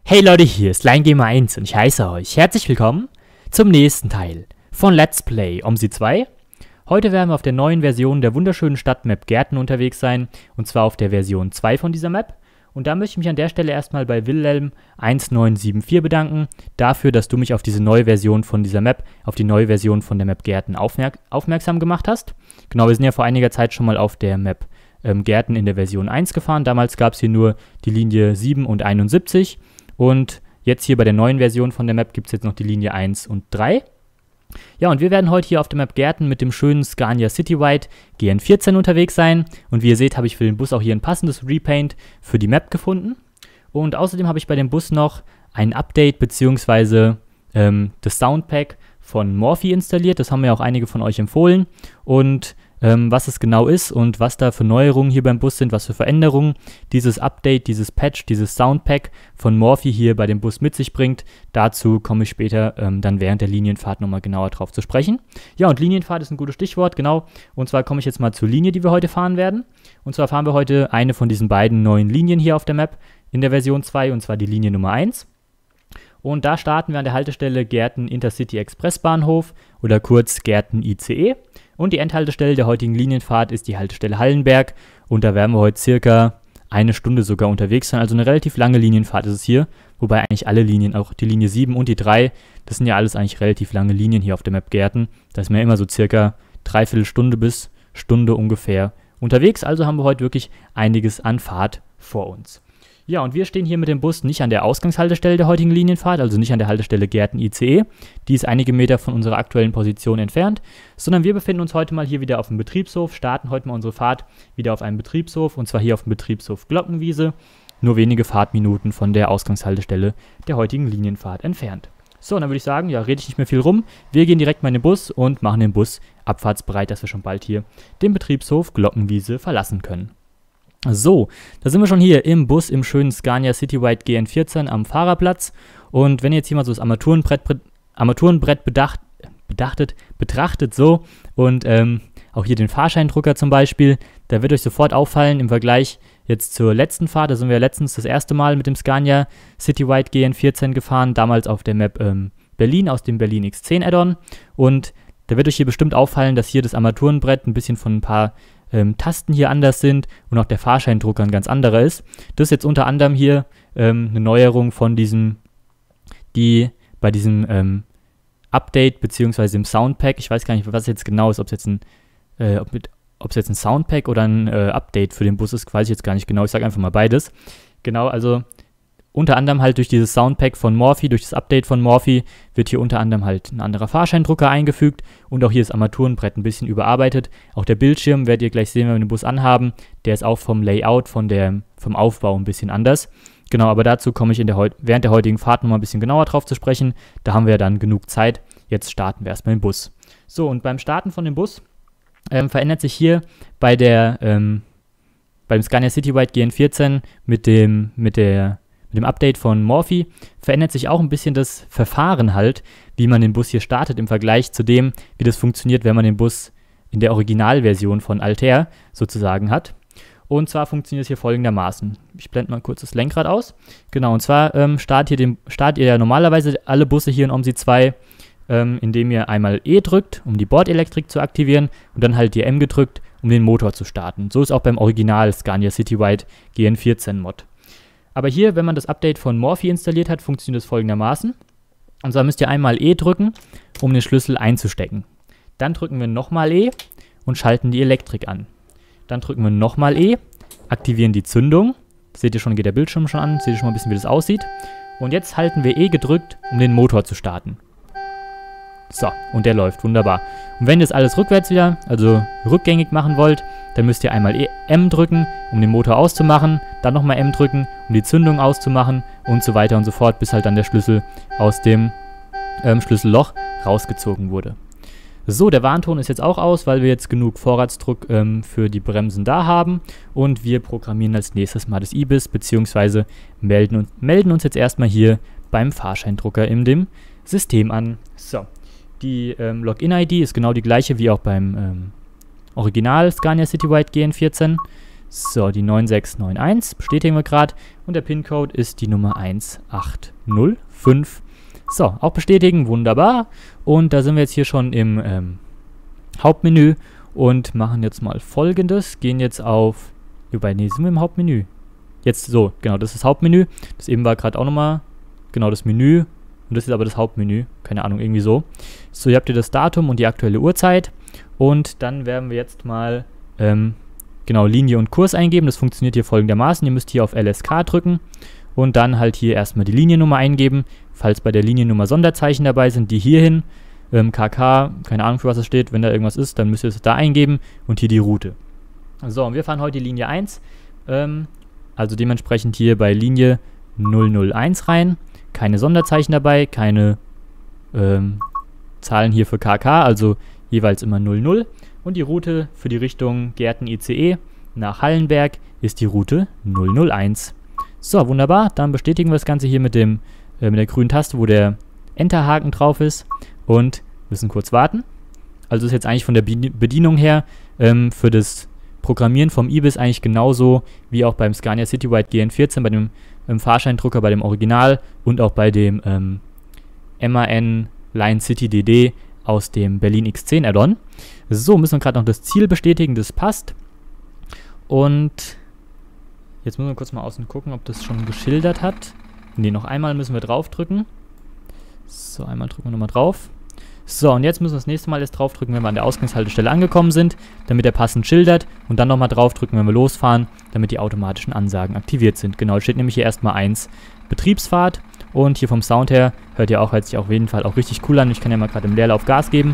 Hey Leute, hier ist LionGamer1 und ich heiße euch herzlich willkommen zum nächsten Teil von Let's Play OMSI 2. Heute werden wir auf der neuen Version der wunderschönen Stadtmap Gärten unterwegs sein, und zwar auf der Version 2 von dieser Map. Und da möchte ich mich an der Stelle erstmal bei Wilhelm1974 bedanken, dafür, dass du mich auf diese neue Version von dieser Map, auf die neue Version von der Map Gärten aufmerksam gemacht hast. Genau, wir sind ja vor einiger Zeit schon mal auf der Map Gärten in der Version 1 gefahren. Damals gab es hier nur die Linie 7 und 71. Und jetzt hier bei der neuen Version von der Map gibt es jetzt noch die Linie 1 und 3. Ja, und wir werden heute hier auf der Map Gärten mit dem schönen Scania Citywide GN14 unterwegs sein. Und wie ihr seht, habe ich für den Bus auch hier ein passendes Repaint für die Map gefunden. Und außerdem habe ich bei dem Bus noch ein Update bzw. das Soundpack von Morphy installiert. Das haben mir auch einige von euch empfohlen. Und was es genau ist und was da für Neuerungen hier beim Bus sind, was für Veränderungen dieses Update, dieses Patch, dieses Soundpack von Morphy hier bei dem Bus mit sich bringt. Dazu komme ich später dann während der Linienfahrt nochmal genauer drauf zu sprechen. Ja, und Linienfahrt ist ein gutes Stichwort, genau. Und zwar komme ich jetzt mal zur Linie, die wir heute fahren werden. Und zwar fahren wir heute eine von diesen beiden neuen Linien hier auf der Map in der Version 2, und zwar die Linie Nummer 1. Und da starten wir an der Haltestelle Gärten Intercity Express Bahnhof oder kurz Gärten ICE. Und die Endhaltestelle der heutigen Linienfahrt ist die Haltestelle Hallenberg. Und da werden wir heute circa eine Stunde sogar unterwegs sein. Also eine relativ lange Linienfahrt ist es hier. Wobei eigentlich alle Linien, auch die Linie 7 und die 3, das sind ja alles eigentlich relativ lange Linien hier auf der Map Gärten. Da ist man ja immer so circa dreiviertel Stunde bis Stunde ungefähr unterwegs. Also haben wir heute wirklich einiges an Fahrt vor uns. Ja, und wir stehen hier mit dem Bus nicht an der Ausgangshaltestelle der heutigen Linienfahrt, also nicht an der Haltestelle Gärten ICE, die ist einige Meter von unserer aktuellen Position entfernt, sondern wir befinden uns heute mal hier wieder auf dem Betriebshof, starten heute mal unsere Fahrt wieder auf einem Betriebshof, und zwar hier auf dem Betriebshof Glockenwiese, nur wenige Fahrtminuten von der Ausgangshaltestelle der heutigen Linienfahrt entfernt. So, und dann würde ich sagen, ja, rede ich nicht mehr viel rum, wir gehen direkt mal in den Bus und machen den Bus abfahrtsbereit, dass wir schon bald hier den Betriebshof Glockenwiese verlassen können. So, da sind wir schon hier im Bus im schönen Scania Citywide GN14 am Fahrerplatz. Und wenn ihr jetzt hier mal so das Armaturenbrett betrachtet so und auch hier den Fahrscheindrucker zum Beispiel, da wird euch sofort auffallen im Vergleich jetzt zur letzten Fahrt. Da sind wir letztens das erste Mal mit dem Scania Citywide GN14 gefahren, damals auf der Map Berlin aus dem Berlin X10 Add-on. Und da wird euch hier bestimmt auffallen, dass hier das Armaturenbrett ein bisschen von ein paar Tasten hier anders sind und auch der Fahrscheindrucker ein ganz anderer ist. Das ist jetzt unter anderem hier eine Neuerung von die bei diesem Update bzw. im Soundpack, ich weiß gar nicht, was jetzt genau ist, ob es jetzt ein Soundpack oder ein Update für den Bus ist, weiß ich jetzt gar nicht genau, ich sage einfach mal beides. Genau, also unter anderem halt durch dieses Soundpack von Morphy, durch das Update von Morphy, wird hier unter anderem halt ein anderer Fahrscheindrucker eingefügt und auch hier das Armaturenbrett ein bisschen überarbeitet. Auch der Bildschirm, werdet ihr gleich sehen, wenn wir den Bus anhaben, der ist auch vom Layout, vom Aufbau ein bisschen anders. Genau, aber dazu komme ich während der heutigen Fahrt nochmal ein bisschen genauer drauf zu sprechen. Da haben wir ja dann genug Zeit. Jetzt starten wir erstmal den Bus. So, und beim Starten von dem Bus verändert sich hier beim Scania Citywide GN14 mit dem Update von Morphy verändert sich auch ein bisschen das Verfahren halt, wie man den Bus hier startet im Vergleich zu dem, wie das funktioniert, wenn man den Bus in der Originalversion von Altair sozusagen hat. Und zwar funktioniert es hier folgendermaßen. Ich blende mal kurz das Lenkrad aus. Genau, und zwar startet ihr ja normalerweise alle Busse hier in OMSI 2, indem ihr einmal E drückt, um die Bordelektrik zu aktivieren, und dann halt die M gedrückt, um den Motor zu starten. So ist auch beim Original Scania Citywide GN14 Mod. Aber hier, wenn man das Update von Morphy installiert hat, funktioniert es folgendermaßen. Und zwar müsst ihr einmal E drücken, um den Schlüssel einzustecken. Dann drücken wir nochmal E und schalten die Elektrik an. Dann drücken wir nochmal E, aktivieren die Zündung. Seht ihr schon, geht der Bildschirm schon an, seht ihr schon mal ein bisschen, wie das aussieht. Und jetzt halten wir E gedrückt, um den Motor zu starten. So, und der läuft, wunderbar. Und wenn ihr das alles rückwärts wieder, also rückgängig machen wollt, dann müsst ihr einmal M drücken, um den Motor auszumachen, dann nochmal M drücken, um die Zündung auszumachen und so weiter und so fort, bis halt dann der Schlüssel aus dem Schlüsselloch rausgezogen wurde. So, der Warnton ist jetzt auch aus, weil wir jetzt genug Vorratsdruck für die Bremsen da haben, und wir programmieren als nächstes mal das IBIS, beziehungsweise melden uns jetzt erstmal hier beim Fahrscheindrucker in dem System an. So. Die Login-ID ist genau die gleiche wie auch beim Original Scania Citywide GN14. So, die 9691 bestätigen wir gerade. Und der PIN-Code ist die Nummer 1805. So, auch bestätigen, wunderbar. Und da sind wir jetzt hier schon im Hauptmenü und machen jetzt mal Folgendes. Gehen jetzt auf, wobei, nee, sind wir im Hauptmenü. Jetzt so, genau, das ist das Hauptmenü. Das eben war gerade auch nochmal, genau, das Menü. Und das ist aber das Hauptmenü. Keine Ahnung, irgendwie so. So, hier habt ihr das Datum und die aktuelle Uhrzeit. Und dann werden wir jetzt mal, genau, Linie und Kurs eingeben. Das funktioniert hier folgendermaßen. Ihr müsst hier auf LSK drücken und dann halt hier erstmal die Liniennummer eingeben. Falls bei der Liniennummer Sonderzeichen dabei sind, die hierhin. KK, keine Ahnung für was es steht. Wenn da irgendwas ist, dann müsst ihr es da eingeben und hier die Route. So, und wir fahren heute die Linie 1. Also dementsprechend hier bei Linie 001 rein. Keine Sonderzeichen dabei, keine Zahlen hier für KK, also jeweils immer 00. Und die Route für die Richtung Gärten ICE nach Hallenberg ist die Route 001. So, wunderbar. Dann bestätigen wir das Ganze hier mit der grünen Taste, wo der Enterhaken drauf ist. Und müssen kurz warten. Also ist jetzt eigentlich von der Bedienung her für das Programmieren vom IBIS eigentlich genauso wie auch beim Scania Citywide GN14, bei dem Fahrscheindrucker, bei dem Original und auch bei dem MAN Line City DD aus dem Berlin X10 Add-on. So, müssen wir gerade noch das Ziel bestätigen, das passt. Und jetzt müssen wir kurz mal außen gucken, ob das schon geschildert hat. Ne, noch einmal müssen wir draufdrücken. So, einmal drücken wir nochmal drauf. So, und jetzt müssen wir das nächste Mal erst draufdrücken, wenn wir an der Ausgangshaltestelle angekommen sind, damit er passend schildert. Und dann nochmal draufdrücken, wenn wir losfahren, damit die automatischen Ansagen aktiviert sind. Genau, steht nämlich hier erstmal 1 Betriebsfahrt. Und hier vom Sound her hört ihr auch, hört sich auf jeden Fall auch richtig cool an. Ich kann ja mal gerade im Leerlauf Gas geben.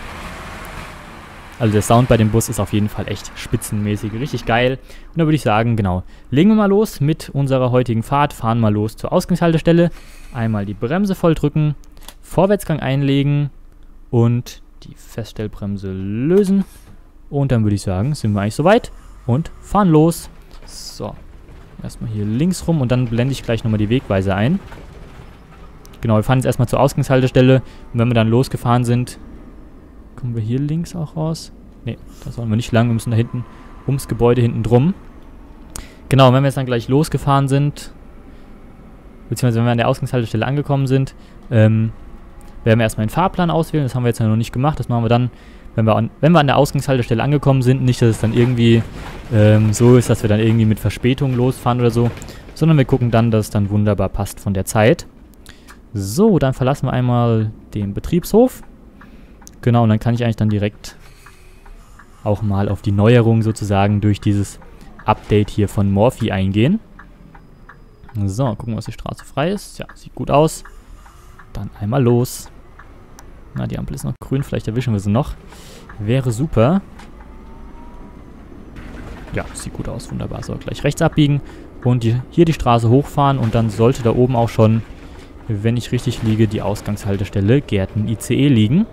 Also der Sound bei dem Bus ist auf jeden Fall echt spitzenmäßig, richtig geil. Und da würde ich sagen, genau, legen wir mal los mit unserer heutigen Fahrt, fahren mal los zur Ausgangshaltestelle. Einmal die Bremse voll drücken, Vorwärtsgang einlegen und die Feststellbremse lösen. Und dann würde ich sagen, sind wir eigentlich soweit und fahren los. So, erstmal hier links rum und dann blende ich gleich nochmal die Wegweiser ein. Genau, wir fahren jetzt erstmal zur Ausgangshaltestelle und wenn wir dann losgefahren sind, kommen wir hier links auch raus? Ne, da sollen wir nicht lang, wir müssen da hinten ums Gebäude hinten drum. Genau, wenn wir jetzt dann gleich losgefahren sind, beziehungsweise wenn wir an der Ausgangshaltestelle angekommen sind, werden wir erstmal den Fahrplan auswählen. Das haben wir jetzt ja noch nicht gemacht. Das machen wir dann, wenn wir an der Ausgangshaltestelle angekommen sind. Nicht, dass es dann irgendwie so ist, dass wir dann irgendwie mit Verspätung losfahren oder so, sondern wir gucken dann, dass es dann wunderbar passt von der Zeit. So, dann verlassen wir einmal den Betriebshof. Genau, und dann kann ich eigentlich dann direkt auch mal auf die Neuerung sozusagen durch dieses Update hier von Morphy eingehen. So, gucken, was die Straße frei ist. Ja, sieht gut aus. Dann einmal los. Na, die Ampel ist noch grün, vielleicht erwischen wir sie noch. Wäre super. Ja, sieht gut aus, wunderbar. So, gleich rechts abbiegen und hier die Straße hochfahren und dann sollte da oben auch schon, wenn ich richtig liege, die Ausgangshaltestelle Gärten ICE liegen.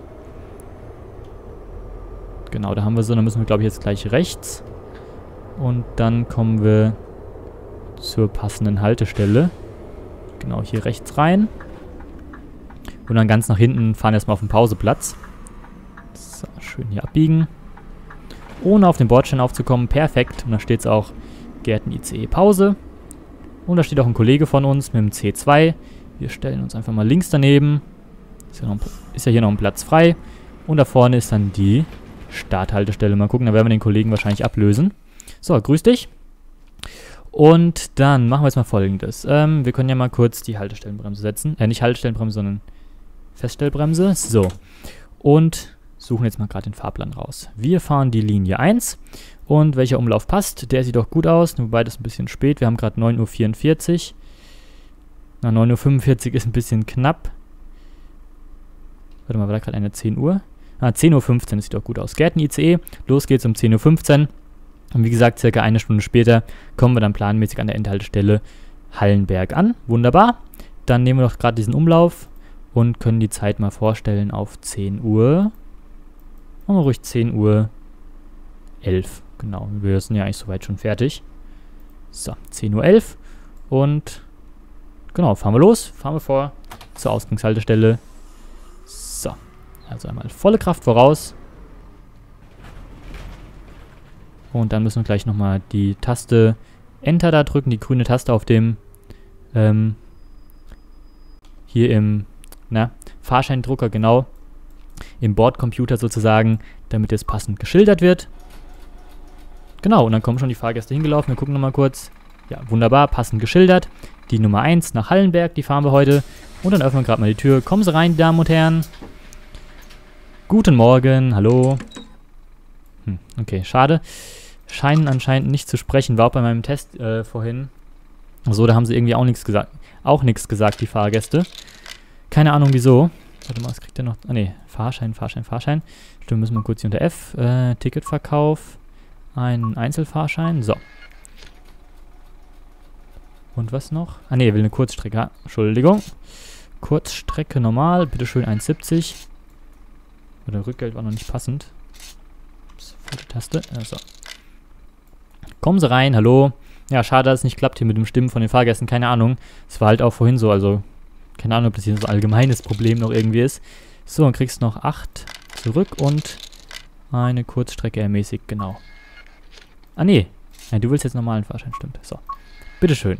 Genau, da haben wir so, dann müssen wir, glaube ich, jetzt gleich rechts. Und dann kommen wir zur passenden Haltestelle. Genau, hier rechts rein. Und dann ganz nach hinten fahren erstmal auf den Pauseplatz. So, schön hier abbiegen. Ohne auf den Bordstein aufzukommen, perfekt. Und da steht es auch Gärten ICE Pause. Und da steht auch ein Kollege von uns mit dem C2. Wir stellen uns einfach mal links daneben. Ist ja hier noch ein Platz frei. Und da vorne ist dann die Starthaltestelle. Mal gucken, da werden wir den Kollegen wahrscheinlich ablösen. So, grüß dich. Und dann machen wir jetzt mal Folgendes. Wir können ja mal kurz die Haltestellenbremse setzen. Nicht Haltestellenbremse, sondern Feststellbremse. So. Und suchen jetzt mal gerade den Fahrplan raus. Wir fahren die Linie 1. Und welcher Umlauf passt? Der sieht doch gut aus, wobei das ein bisschen spät. Wir haben gerade 9:44 Uhr. Na, 9:45 Uhr ist ein bisschen knapp. Warte mal, war da gerade eine 10 Uhr? 10:15 Uhr, das sieht doch gut aus. Gärten ICE, los geht's um 10:15 Uhr. Und wie gesagt, circa eine Stunde später kommen wir dann planmäßig an der Endhaltestelle Hallenberg an. Wunderbar. Dann nehmen wir doch gerade diesen Umlauf und können die Zeit mal vorstellen auf 10 Uhr. Machen wir ruhig 10:11 Uhr. Genau, wir sind ja eigentlich soweit schon fertig. So, 10:11 Uhr. Und genau, fahren wir los. Fahren wir vor zur Ausgangshaltestelle. So, also einmal volle Kraft voraus. Und dann müssen wir gleich nochmal die Taste Enter da drücken, die grüne Taste auf dem, hier im, Fahrscheindrucker, genau, im Bordcomputer sozusagen, damit es passend geschildert wird. Genau, und dann kommen schon die Fahrgäste hingelaufen. Wir gucken nochmal kurz. Ja, wunderbar, passend geschildert. Die Nummer 1 nach Hallenberg, die fahren wir heute. Und dann öffnen wir gerade mal die Tür. Kommen Sie rein, Damen und Herren. Guten Morgen, hallo. Okay, schade. Scheinen anscheinend nicht zu sprechen. War auch bei meinem Test vorhin. So, da haben sie irgendwie auch nichts gesagt. Auch nichts gesagt, die Fahrgäste. Keine Ahnung wieso. Warte mal, was kriegt der noch? Ah ne, Fahrschein. Stimmt, müssen wir kurz hier unter F. Ticketverkauf. Ein Einzelfahrschein. So. Und was noch? Ah ne, er will eine Kurzstrecke. Ah, Entschuldigung. Kurzstrecke normal. Bitteschön 1,70. Oder Rückgeld war noch nicht passend. Ups, falsche Taste. So. Kommen Sie rein, hallo. Ja, schade, dass es nicht klappt hier mit dem Stimmen von den Fahrgästen. Keine Ahnung. Es war halt auch vorhin so, also keine Ahnung, ob das hier so ein allgemeines Problem noch irgendwie ist. So, dann kriegst du noch 8 zurück und eine Kurzstrecke ermäßigt, genau. Ah, nee. Ja, du willst jetzt normalen Fahrschein, stimmt. So. Bitteschön.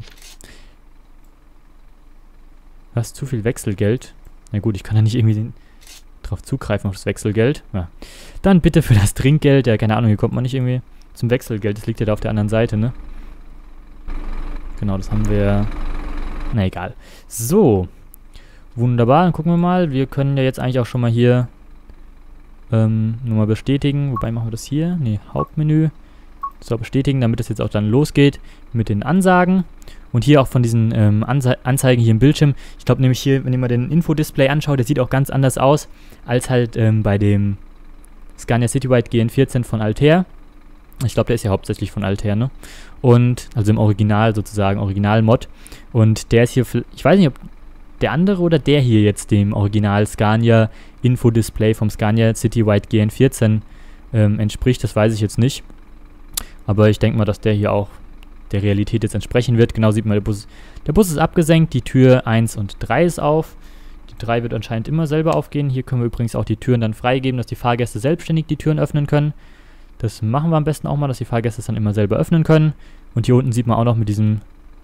Du hast zu viel Wechselgeld. Na gut, ich kann ja nicht irgendwie drauf zugreifen auf das Wechselgeld. Ja. Dann bitte für das Trinkgeld. Ja, keine Ahnung, hier kommt man nicht irgendwie zum Wechselgeld. Das liegt ja da auf der anderen Seite, ne? Genau, das haben wir. Na egal. So. Wunderbar, dann gucken wir mal. Wir können ja jetzt eigentlich auch schon mal hier nur mal bestätigen. Wobei machen wir das hier? Ne, Hauptmenü. So, bestätigen, damit es jetzt auch dann losgeht mit den Ansagen. Und hier auch von diesen Anzeigen hier im Bildschirm. Ich glaube nämlich hier, wenn ihr mal den Infodisplay anschaut, der sieht auch ganz anders aus als halt bei dem Scania Citywide GN14 von Altair. Ich glaube, der ist ja hauptsächlich von Altair, ne? Und, also im Original sozusagen, Original-Mod. Und der ist hier, ich weiß nicht, ob der andere oder der hier jetzt dem Original Scania Infodisplay vom Scania Citywide GN14 entspricht, das weiß ich jetzt nicht. Aber ich denke mal, dass der hier auch der Realität jetzt entsprechen wird. Genau sieht man, der Bus ist abgesenkt, die Tür 1 und 3 ist auf. Die 3 wird anscheinend immer selber aufgehen. Hier können wir übrigens auch die Türen dann freigeben, dass die Fahrgäste selbstständig die Türen öffnen können. Das machen wir am besten auch mal, dass die Fahrgäste es dann immer selber öffnen können. Und hier unten sieht man auch noch mit diesem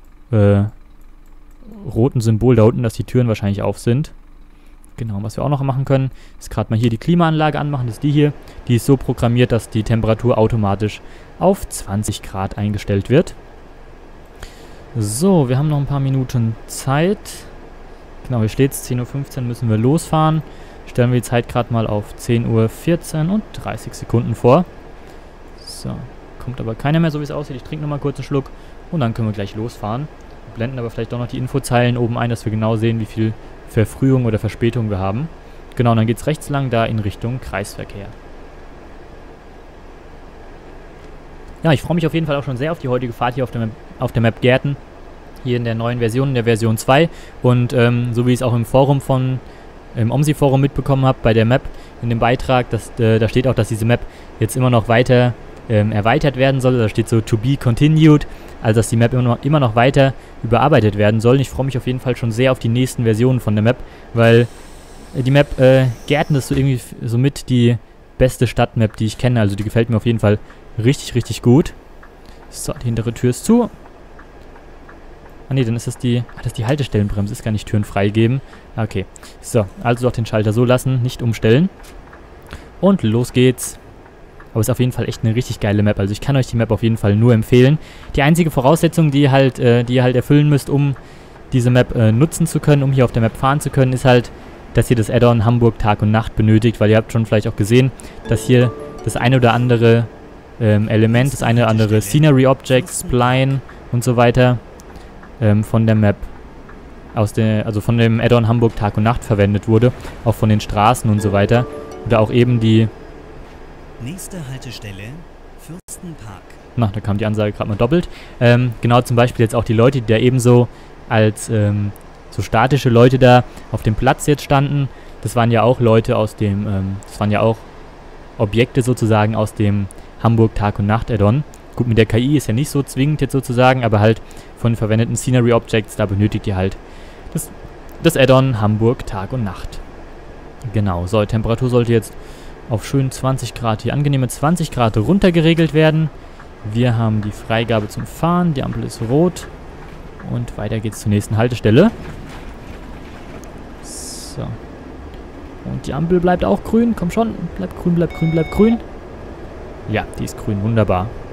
roten Symbol da unten, dass die Türen wahrscheinlich auf sind. Genau, was wir auch noch machen können, ist gerade mal hier die Klimaanlage anmachen. Das ist die hier. Die ist so programmiert, dass die Temperatur automatisch auf 20 Grad eingestellt wird. So, wir haben noch ein paar Minuten Zeit. Genau, hier steht es, 10:15 Uhr müssen wir losfahren. Stellen wir die Zeit gerade mal auf 10:14 Uhr und 30 Sekunden vor. So, kommt aber keiner mehr, so wie es aussieht. Ich trinke nochmal kurz einen Schluck und dann können wir gleich losfahren. Wir blenden aber vielleicht doch noch die Infozeilen oben ein, dass wir genau sehen, wie viel Verfrühung oder Verspätung wir haben. Genau, und dann geht es rechts lang da in Richtung Kreisverkehr. Ja, ich freue mich auf jeden Fall auch schon sehr auf die heutige Fahrt hier auf der Map Gärten. Hier in der neuen Version, in der Version 2. Und so wie ich es auch im Forum im OMSI-Forum mitbekommen habe, bei der Map, in dem Beitrag, da steht auch, dass diese Map jetzt immer noch weiter erweitert werden soll. Da steht so to be continued, also dass die Map immer noch weiter überarbeitet werden soll. Und ich freue mich auf jeden Fall schon sehr auf die nächsten Versionen von der Map, weil die Map Gärten ist so irgendwie somit die beste Stadtmap, die ich kenne. Also die gefällt mir auf jeden Fall richtig, richtig gut. So, die hintere Tür ist zu. Ah ne, dann ist das die Haltestellenbremse, ist gar nicht Türen freigeben. Okay, so, also doch den Schalter so lassen, nicht umstellen. Und los geht's. Aber es ist auf jeden Fall echt eine richtig geile Map. Also ich kann euch die Map auf jeden Fall nur empfehlen. Die einzige Voraussetzung, die ihr halt erfüllen müsst, um diese Map nutzen zu können, um hier auf der Map fahren zu können, ist halt, dass ihr das Add-on Hamburg Tag und Nacht benötigt, weil ihr habt schon vielleicht auch gesehen, dass hier das eine oder andere Element, das eine oder andere Scenery Object, Spline und so weiter von der Map, also von dem Add-on Hamburg Tag und Nacht verwendet wurde, auch von den Straßen und so weiter. Oder auch eben die... Nächste Haltestelle, Fürstenpark. Na, da kam die Ansage gerade mal doppelt. Genau, zum Beispiel jetzt auch die Leute, die da ebenso als so statische Leute da auf dem Platz jetzt standen. Das waren ja auch Leute aus dem, das waren ja auch Objekte sozusagen aus dem Hamburg Tag und Nacht Add-on. Gut, mit der KI ist ja nicht so zwingend jetzt sozusagen, aber halt von verwendeten Scenery Objects, da benötigt ihr halt das Add-on Hamburg Tag und Nacht. Genau, so, die Temperatur sollte jetzt auf schön 20 Grad, hier angenehme 20 Grad runter geregelt werden. Wir haben die Freigabe zum Fahren. Die Ampel ist rot. Und weiter geht's zur nächsten Haltestelle. So. Und die Ampel bleibt auch grün. Komm schon. Bleibt grün, bleibt grün, bleibt grün. Ja, die ist grün. Wunderbar.